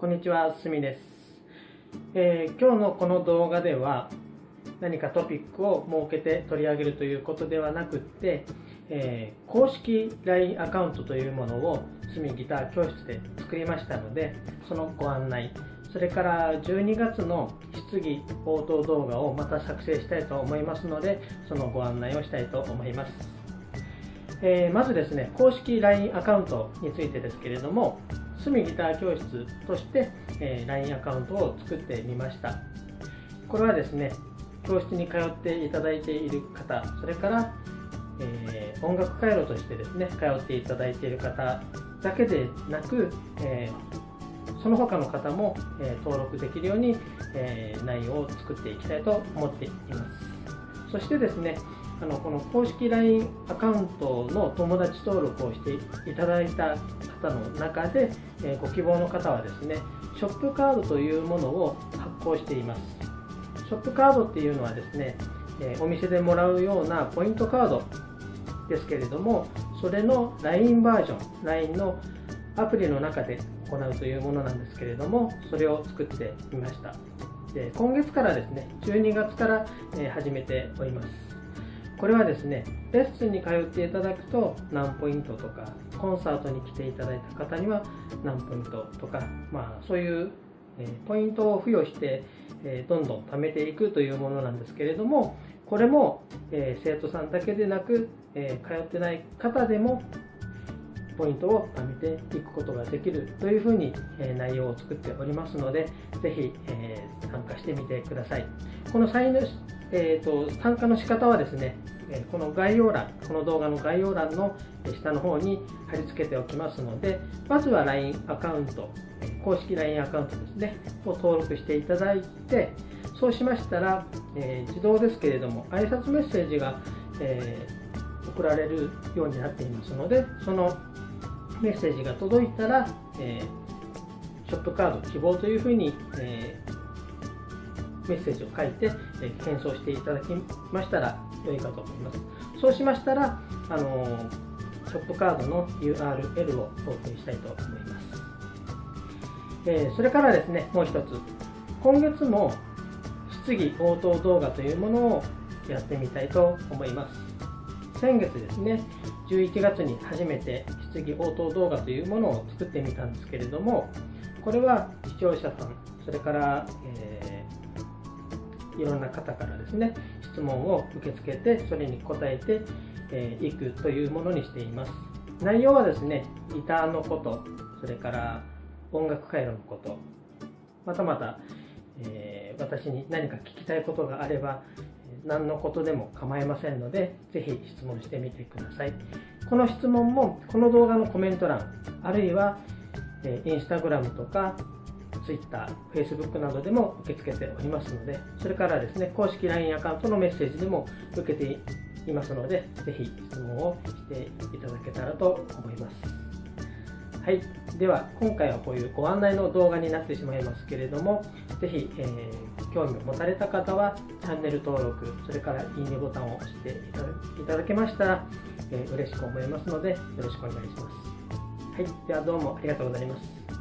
こんにちは、すみです。今日のこの動画では何かトピックを設けて取り上げるということではなくって、公式 LINE アカウントというものをすみギター教室で作りましたので、そのご案内、それから12月の質疑応答動画をまた作成したいと思いますので、そのご案内をしたいと思います。まずですね、公式 LINE アカウントについてですけれども、すみギター教室として、LINE アカウントを作ってみました。これはですね、教室に通っていただいている方、それから、音楽回路としてですね、通っていただいている方だけでなく、その他の方も、登録できるように、内容を作っていきたいと思っています。そしてですね、この公式 LINE アカウントの友達登録をしていただいた方の中で、ご希望の方はですね、ショップカードというものを発行しています。ショップカードっていうのはですね、お店でもらうようなポイントカードですけれども、それの LINE バージョン、LINE のアプリの中で行うというものなんですけれども、それを作ってみました。で、今月からですね、12月から始めております。これはですね、レッスンに通っていただくと何ポイントとか、コンサートに来ていただいた方には何ポイントとか、そういうポイントを付与してどんどん貯めていくというものなんですけれども、これも生徒さんだけでなく通ってない方でもポイントを貯めていくことができるというふうに内容を作っておりますので、ぜひ参加してみてください。この参加の仕方はですね、この概要欄、この動画の概要欄の下の方に貼り付けておきますので、まずは LINE アカウント、公式 LINE アカウントですね、を登録していただいて、そうしましたら、自動ですけれども、挨拶メッセージが、送られるようになっていますので、そのメッセージが届いたら、ショップカード希望というふうに、メッセージを書いて、返送していただきましたら良いかと思います。そうしましたら、ショップカードの URL を投稿したいと思います。それからですね、もう一つ、今月も質疑応答動画というものをやってみたいと思います。先月ですね、11月に初めて質疑応答動画というものを作ってみたんですけれども、これは視聴者さん、それから、いろんな方からですね、質問を受け付けて、それに答えていくというものにしています。内容はですね、ギターのこと、それから音楽回路のこと、またまた、私に何か聞きたいことがあれば、何のことでも構いませんので、ぜひ質問してみてください。この質問も、この動画のコメント欄、あるいは、インスタグラムとか、Twitter、Facebook などでも受け付けておりますので、それからですね、公式 LINE アカウントのメッセージでも受けていますので、ぜひ質問をしていただけたらと思います。はい、では今回はこういうご案内の動画になってしまいますけれども、ぜひ、興味を持たれた方はチャンネル登録、それからいいねボタンを押していただけましたら、嬉しく思いますのでよろしくお願いします。はい、ではどうもありがとうございます。